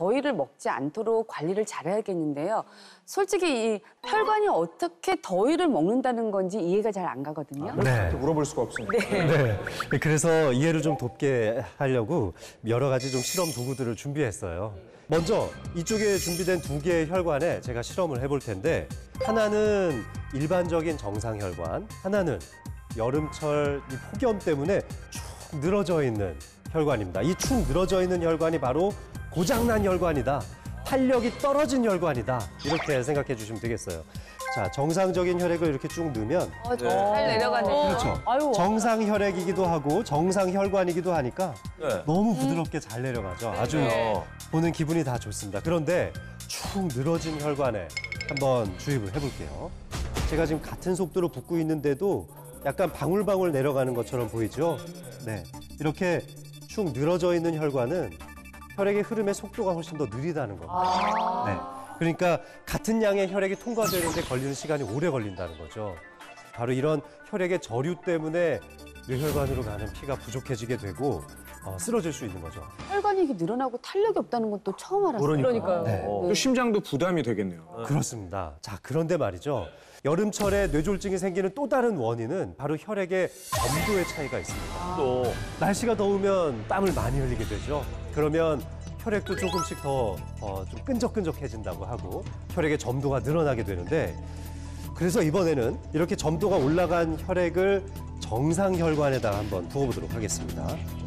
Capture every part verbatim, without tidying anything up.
더위를 먹지 않도록 관리를 잘해야겠는데요. 솔직히 이 혈관이 어떻게 더위를 먹는다는 건지 이해가 잘 안 가거든요. 네. 물어볼 수가 없으니까. 네. 네. 그래서 이해를 좀 돕게 하려고 여러 가지 좀 실험 도구들을 준비했어요. 먼저 이쪽에 준비된 두 개의 혈관에 제가 실험을 해볼 텐데 하나는 일반적인 정상혈관, 하나는 여름철 이 폭염 때문에 축 늘어져 있는 혈관입니다. 이 축 늘어져 있는 혈관이 바로 고장난 혈관이다. 탄력이 떨어진 혈관이다. 이렇게 생각해 주시면 되겠어요. 자, 정상적인 혈액을 이렇게 쭉 넣으면 어, 잘 내려가네요. 그렇죠. 아유. 정상 혈액이기도 하고 정상 혈관이기도 하니까 네. 너무 부드럽게 잘 내려가죠. 아주 네. 보는 기분이 다 좋습니다. 그런데 축 늘어진 혈관에 한번 주입을 해볼게요. 제가 지금 같은 속도로 붓고 있는데도 약간 방울방울 내려가는 것처럼 보이죠? 네, 이렇게 축 늘어져 있는 혈관은 혈액의 흐름의 속도가 훨씬 더 느리다는 겁니다. 아. 네, 그러니까 같은 양의 혈액이 통과되는데 걸리는 시간이 오래 걸린다는 거죠. 바로 이런 혈액의 저류 때문에 뇌혈관으로 가는 피가 부족해지게 되고 어, 쓰러질 수 있는 거죠. 혈관이 이렇게 늘어나고 탄력이 없다는 건 또 처음 알았어요. 그러니까요. 네. 또 심장도 부담이 되겠네요. 그렇습니다. 자, 그런데 말이죠. 여름철에 뇌졸중이 생기는 또 다른 원인은 바로 혈액의 점도의 차이가 있습니다. 또 날씨가 더우면 땀을 많이 흘리게 되죠. 그러면 혈액도 조금씩 더 어, 좀 끈적끈적해진다고 하고 혈액의 점도가 늘어나게 되는데 그래서 이번에는 이렇게 점도가 올라간 혈액을 정상 혈관에다가 한번 부어보도록 하겠습니다.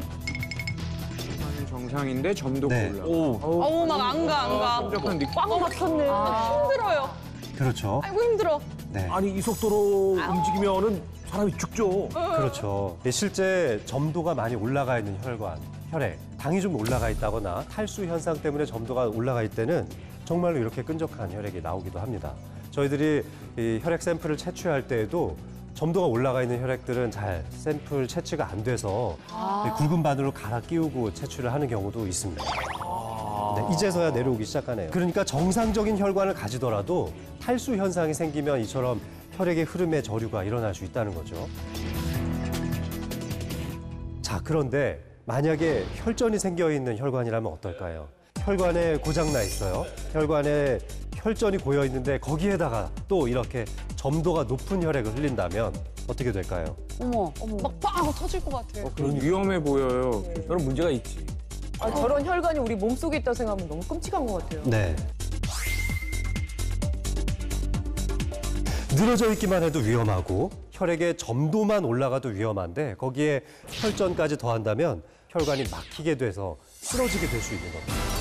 정상인데 점도가 네. 올라. 어우, 막 안 가, 안 가. 끈적한 느낌. 꽉 막혔네. 아. 힘들어요. 그렇죠. 아이고, 힘들어. 네. 아니 이 속도로 움직이면은 사람이 죽죠. 그렇죠. 실제 점도가 많이 올라가 있는 혈관, 혈액, 당이 좀 올라가 있다거나 탈수 현상 때문에 점도가 올라가 있을 때는 정말로 이렇게 끈적한 혈액이 나오기도 합니다. 저희들이 이 혈액 샘플을 채취할 때에도 점도가 올라가 있는 혈액들은 잘 샘플 채취가 안 돼서 굵은 바늘로 갈아 끼우고 채취를 하는 경우도 있습니다. 네, 이제서야 내려오기 시작하네요. 그러니까 정상적인 혈관을 가지더라도 탈수 현상이 생기면 이처럼 혈액의 흐름의 저류가 일어날 수 있다는 거죠. 자, 그런데 만약에 혈전이 생겨 있는 혈관이라면 어떨까요? 혈관에 고장 나 있어요. 혈관에 혈전이 고여 있는데 거기에다가 또 이렇게 점도가 높은 혈액을 흘린다면 어떻게 될까요? 어머, 어머. 막 빵 하고 터질 것 같아요. 그럼 위험해 보여요. 그런 문제가 있지. 아, 저런 혈관이 우리 몸속에 있다고 생각하면 너무 끔찍한 것 같아요. 네. 늘어져 있기만 해도 위험하고 혈액의 점도만 올라가도 위험한데 거기에 혈전까지 더한다면 혈관이 막히게 돼서 쓰러지게 될 수 있는 겁니다.